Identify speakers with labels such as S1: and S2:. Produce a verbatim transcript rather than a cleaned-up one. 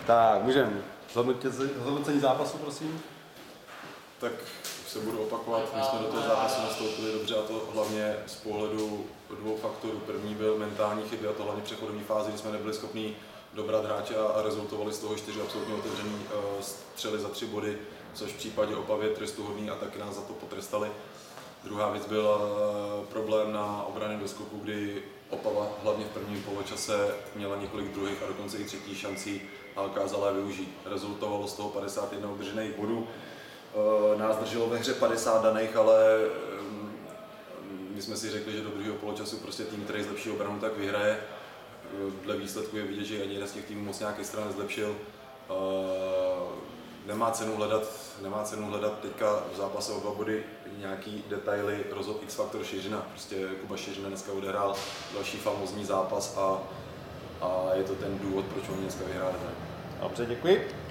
S1: Tak, můžeme. Zhodnocení zápasu, prosím.
S2: Tak se budu opakovat, my jsme do toho zápasu nastoupili dobře a to hlavně z pohledu dvou faktorů. První byl mentální chyby a to hlavně v přechodové fázi, kdy jsme nebyli schopni dobrat hráče a rezultovali z toho čtyři absolutně otevřený střely za tři body, což v případě Opavy je trestuhodný a taky nás za to potrestali. Druhá věc byl problém na obrany do skoku, kdy Opava hlavně v prvním poločase měla několik druhých a dokonce i třetí šancí a dokázala je využít. Rezultovalo z toho padesát jedna udržených bodů. Nás drželo ve hře padesát daných, ale my jsme si řekli, že do druhého poločasu prostě tým, který zlepší obranu, tak vyhraje. Dle výsledku je vidět, že ani jeden z těch týmů moc nějaké strany zlepšil. Nemá cenu hledat, nemá cenu hledat teďka v zápase o dva body nějaký detaily, rozhod X-faktor Šiřina. Prostě Kuba Šiřina dneska odehrál další famózní zápas a, a je to ten důvod, proč oni dneska vyhráli.
S1: Dobře, děkuji.